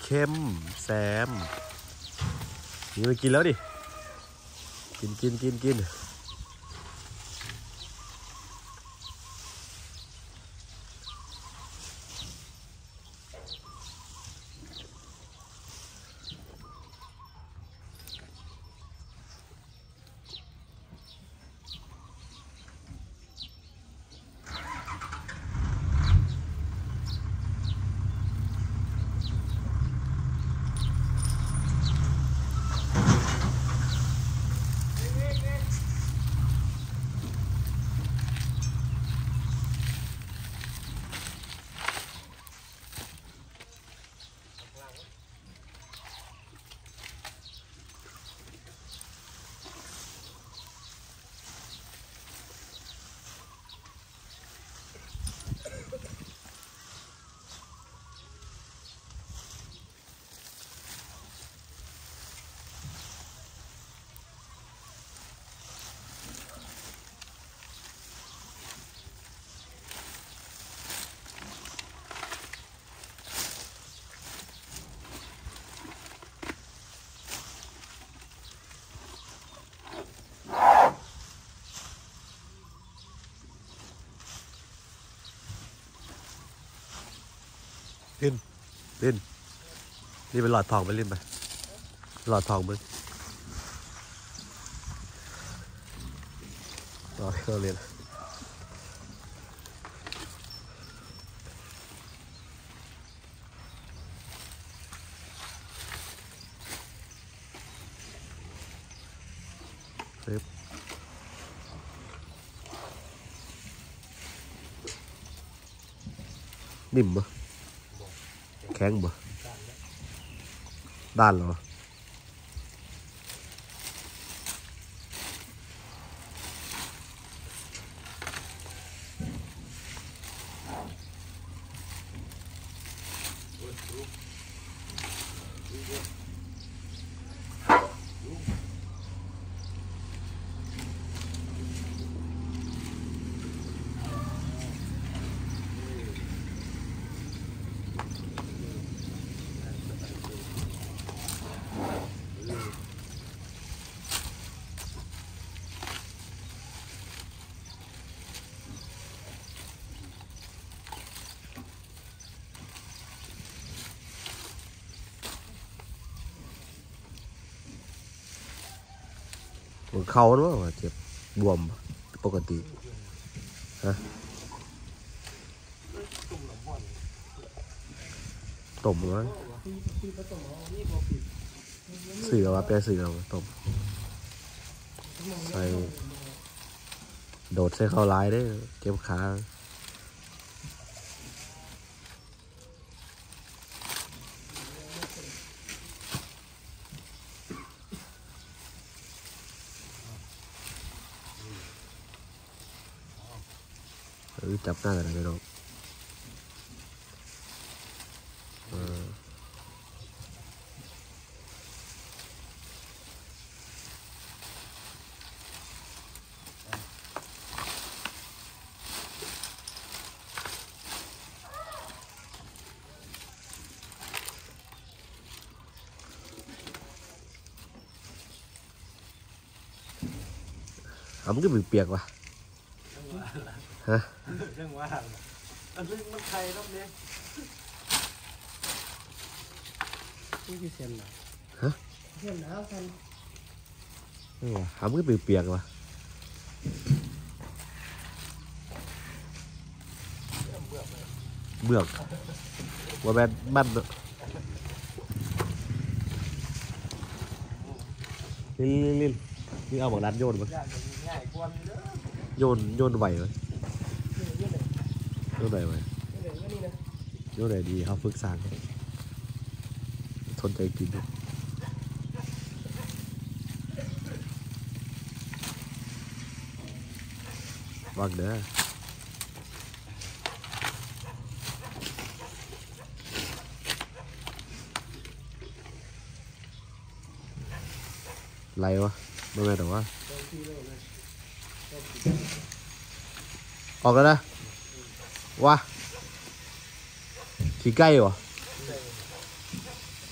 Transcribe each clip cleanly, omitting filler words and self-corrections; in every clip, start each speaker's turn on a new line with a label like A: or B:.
A: เข้มแซมนี่มากินแล้วดิกินเล่นนี่เป็นหลอดทองไปเล่นไปหลอดทองมึงเราเล่นนิ่มปะแข็งปะด้านเหรอเขาหรือเปล่าเจ็บบวมปกติฮะต้มมั้ยเสือวะแปรเสือวะต้มใส่โดดใส่ข้าวร้ายได้เจ็บขาจับหน้าอะไรไม่รู้มันก็เปียกว่ะฮะยังว่าอันนี้มันใครรอบนี้นี่คือเส้นเหรอฮะเส้นหนาวเส้นนี่ว่ะมันก็เปียกว่ะเบือกว่าแบนบ้านเนอะลิ้นนี่เอาหมากดันโยนมั้ยโยนไหวไหมโยนไหวไหมโยนไหวดีเขาฝึกสร้างทนใจกินวางเด้อไรวะไม่ไงแต่ว่าออกกันนะวะขี่ใกล้วะ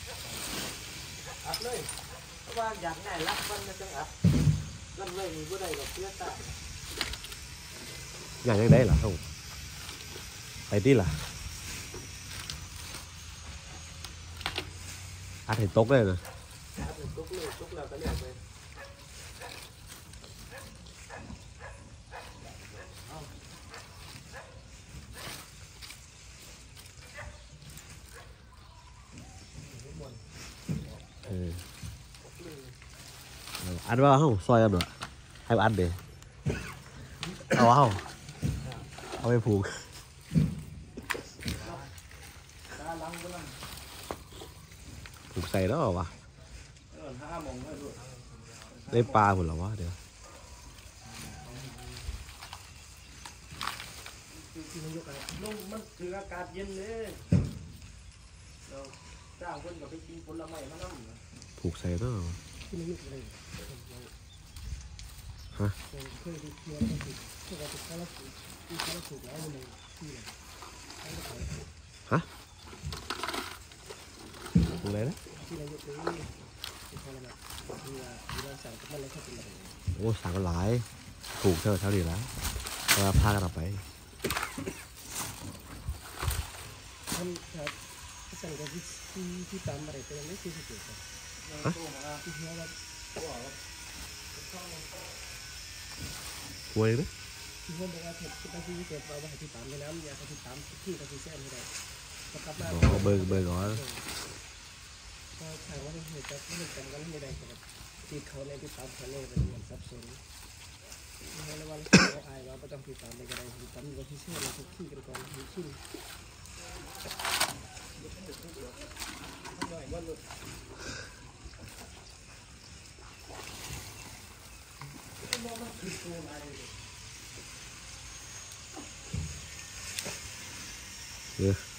B: อยากได้รับมันจังอ่ะกันเลยมีผู้ใดกับเพื่อนตา
A: อย่างยังได้เหรอเอ้าไปที่ล่ะอาจเห็นตกเลยนะ
B: ตุกเลยตุกแล้วก็เรียกไป
A: อันว่าเฮ้าซอยกันหน่อยให้อันเดี๋ยวเอาไปผูกผูกใส่แล้วเหรอวะได้ปลาหมดหรอวะเดี๋ยว
B: ลงมันคืออากาศเย็นเลยเราจ้างคนกับไปกินผลไม้มานั่ง
A: ผูกใส่แล้ว
B: ที่นี่เลย
A: ฮะ
B: เคยดูเที่ยวก็คือที่เราติดข้าวสุกที่ข้าวสุกแล้วมันเลยที่ไหน
A: ฮะผูกอะไรนะ
B: ที่เรายกตัวนี้ที่ข้าวมันที่เราสั่งกับมันแล้วเขาเป็นอะไร
A: โอ้สั่งกันหลายผูกเท่าดีแล้วเราพากันออกไป
B: ท่านครับสั่งกับที่ตามอะไรไปยังไม่ที่สุดครับที่เที่ยวว่า
A: หวยนะ
B: ที่ผมบอกว่าผมจะไปที่เกิดเราไปที่ตามในน้ำอยากไปที่ตามที่กับที่แซ่ไม่ได้ก็กลับมา
A: เบิร์ก่อน
B: ก็ทางว่าเหตุการณ์ที่กันกันไม่ได้กับที่เขาในที่ตามเขาเลยเป็นเหมือนซับซ้อนไม่แล้วว่าเราอายว่าประจำที่ตามไปก็ได้ที่ตามกับที่แซ่เราทุกที่กันก่อนที่ขึ้น
A: เออ